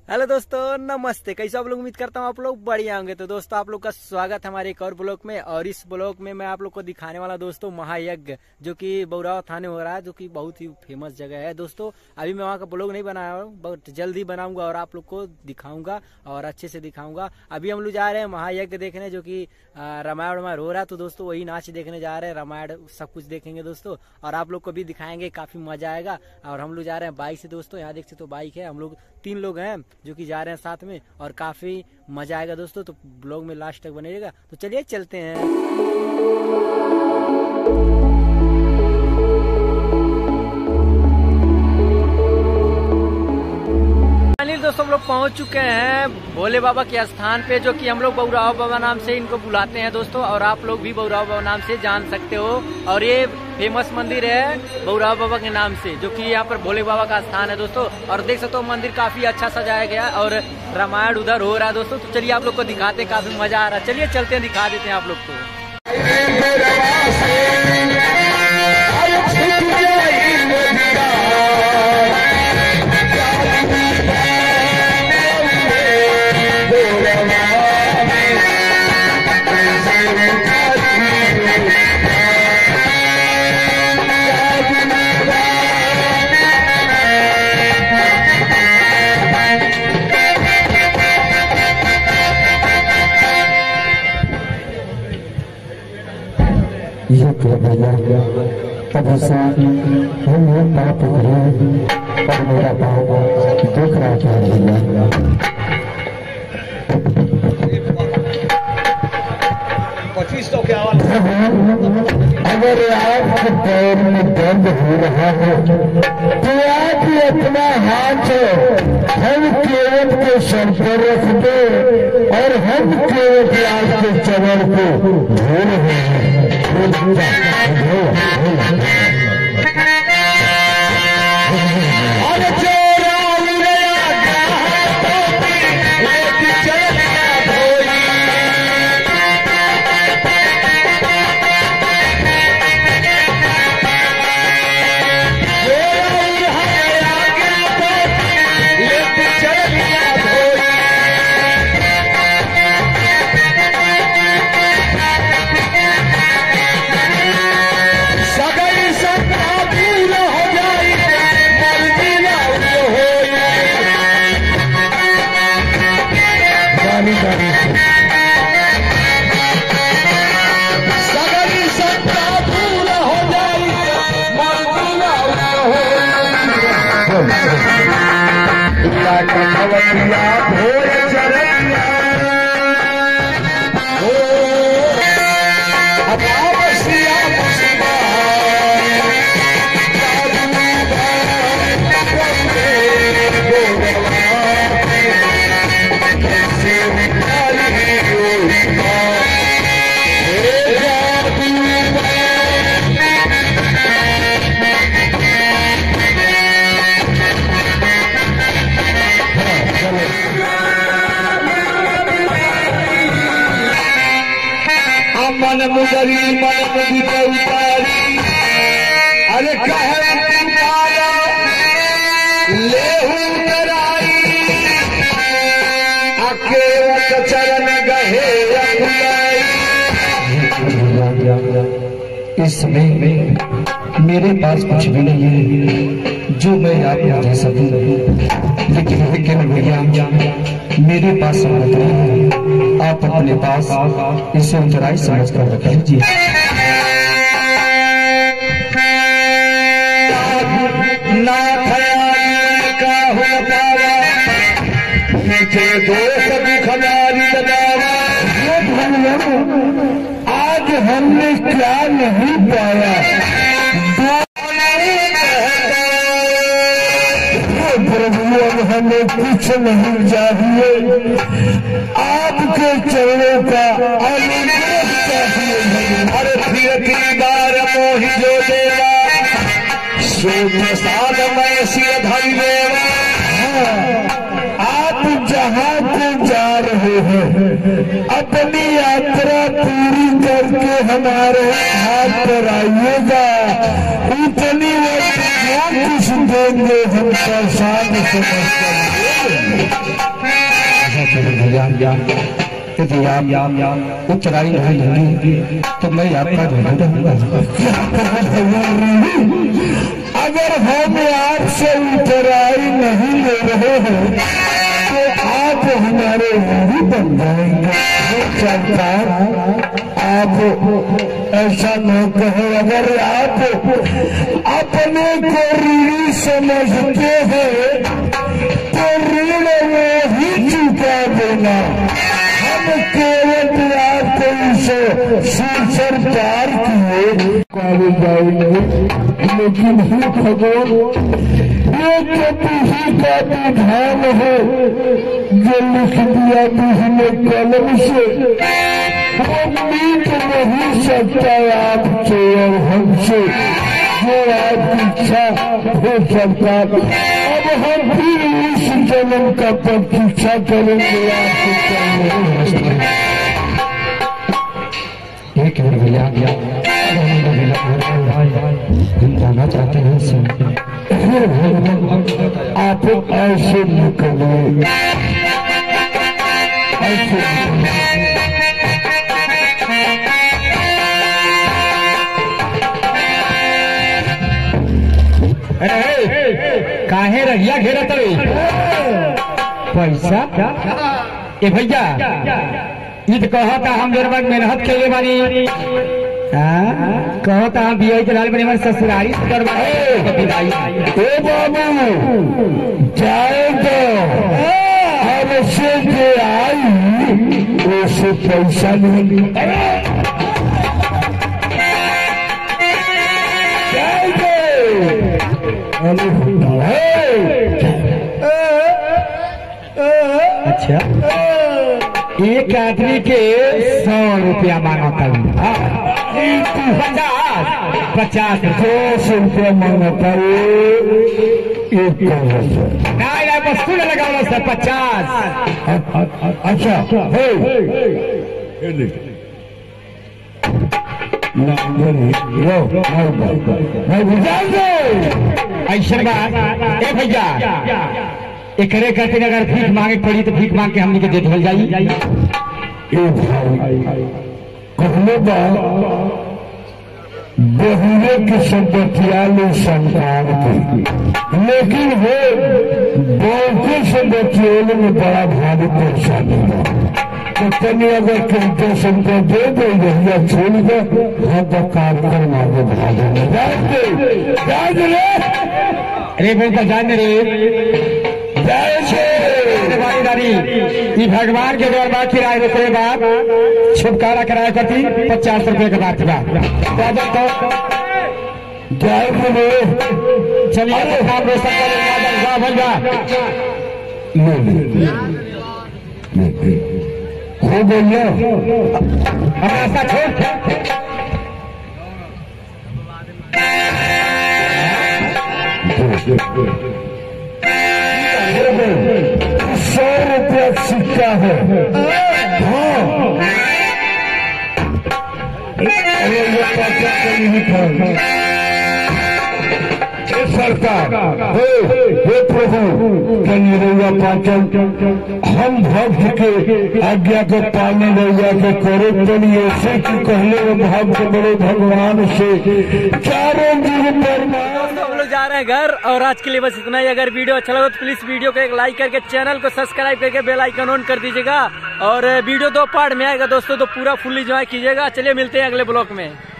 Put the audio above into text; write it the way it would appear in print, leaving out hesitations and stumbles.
Hello दोस्तों, नमस्ते। कैसे आप लोग? उम्मीद करता हूँ आप लोग बढ़िया होंगे। तो दोस्तों, आप लोग का स्वागत है हमारे एक और ब्लॉग में। और इस ब्लॉग में मैं आप लोग को दिखाने वाला दोस्तों महायज्ञ, जो कि बौराव थाने हो रहा है, जो कि बहुत ही फेमस जगह है दोस्तों। अभी मैं वहाँ का ब्लॉग नहीं बनाया हूँ, बहुत जल्दी बनाऊंगा और आप लोग को दिखाऊंगा और अच्छे से दिखाऊंगा। अभी हम लोग जा रहे हैं महायज्ञ देखने, जो कि रामायण में हो रहा है। तो दोस्तों वही नाच देखने जा रहे हैं, रामायण सब कुछ देखेंगे दोस्तों, और आप लोग को भी दिखाएंगे। काफी मजा आएगा। और हम लोग जा रहे हैं बाइक से दोस्तों। यहाँ देख सकते हो बाइक है, हम लोग 3 लोग हैं जो कि जा रहे हैं साथ में, और काफी मजा आएगा दोस्तों। तो ब्लॉग में लास्ट तक बनेगा। तो चलिए चलते हैं। दोस्तों हम लोग पहुंच चुके हैं भोले बाबा के स्थान पे, जो कि हम लोग बौराव बाबा नाम से इनको बुलाते हैं दोस्तों, और आप लोग भी बौराव बाबा नाम से जान सकते हो। और ये फेमस मंदिर है बौराव बाबा के नाम से, जो कि यहाँ पर भोले बाबा का स्थान है दोस्तों। और देख सकते हो मंदिर काफी अच्छा सजाया गया और रामायण उधर हो रहा है दोस्तों। तो चलिए आप लोग को दिखाते हैं, काफी मजा आ रहा है। चलिए चलते हैं, दिखा देते हैं आप लोग को। ये क्या भैया, तब से हम पाप करे और मेरा पाप दुख रहा क्या भैया। अगर आपके पैर में दर्द हो रहा हो तो आप अपना हाथ हम केवट के सर पर रख दो, और हम केवट लाल के चवर को धो रहे हैं। मन मुदरी मन मुदी उतारी, अरे कहे लेहू कराई, अकेवट चरण गहे इसमें मेरे पास कुछ भी नहीं है जो मैं आपको दे सकूं, लेकिन भैया मेरे पास समझ नहीं है। आप अपने पास इसे उतराई समझ कर रख लीजिए। आज हमने क्या नहीं पाया, हमें कुछ नहीं चाहिए, आपके चरणों का अनुग्रह चाहिए। अरे फिर बार मोहि जो देवा, सो प्रसाद मैं सिर धरि लेवा। आप जहाँ को जा रहे हैं, अपनी यात्रा पूरी करके हमारे हाथ पर आइएगा। उतनी वक्त जो कुछ देंगे हम प्रसाद समझ कर यदि आप उतराई नहीं होंगी तो मैं आपका रहूंगा। अगर हम आपसे उतराई नहीं ले रहे हैं तो आप हमारे ही बन जाएंगे। सरकार आप ऐसा न कहे। अगर आप अपने को ऋणी समझते हैं तो ऋण में ही चुका देना। हम केवल आपको इसे सिर पार किए काबू जाएंगे, लेकिन ही खगोल ये ही का विधान है जो लिख दिया तुझने कलम से। वो मीट नहीं सकता आपसे और हमसे जो आपकी इच्छा हो सकता। अब हम फिर इस जन्म का प्रतीक्षा करेंगे आपको। एक मिनट भैया हम जाना चाहते हैं आप ऐसे निकले ऐसे काहे रहिया घेरत पैसा ए भैया ईद कहता हम देर बाद मेहनत के बानी कहता हम बिया के लाल बने हमारे ससुरारी से बाबू जाए तो हमसे जो आई उससे पैसा नहीं अच्छा एक आदमी के 100 रुपया मांगता हूँ 50 200 रुपया मांगता एक ना वस्तु लगा सर 50। अच्छा ऐसा बात ए भैया एकरे करते अगर भीख मांगे पड़ी तो भीख मांग के हमने के दे दिल जाई। कहने बहुरे के संबतियालु संतान की, लेकिन वो बहुते संबतियालु में बड़ा भारी परेशानी है। तो तनी अगर किंतु संख्या दे दे या छोड़ दे हम तो काम कर मांगे भागे अरे बोलता जाने रे ये भगवान के द्वार बात किराए रुपये बाप छुटकारा कराया करती 50 रुपये के बाद जय बोलो चलिए काम हो बोलिए रास्ता छोड़ 100 रुपया सिक्का है। हाँ अरे सरकार हे प्रभु कन्हैया पाचन हम भक्त के आज्ञा को पालने रैया के करे तनी ऐसे की कहले भाव के बड़े भगवान से चारों दिन पर हम लोग जा रहे हैं घर। और आज के लिए बस इतना ही। अगर वीडियो अच्छा लगा तो प्लीज वीडियो को एक लाइक करके चैनल को सब्सक्राइब करके बेल आइकन ऑन कर दीजिएगा। और वीडियो 2 पार्ट में आएगा दोस्तों, तो पूरा फुल एंजॉय कीजिएगा। चलिए मिलते हैं अगले ब्लॉग में।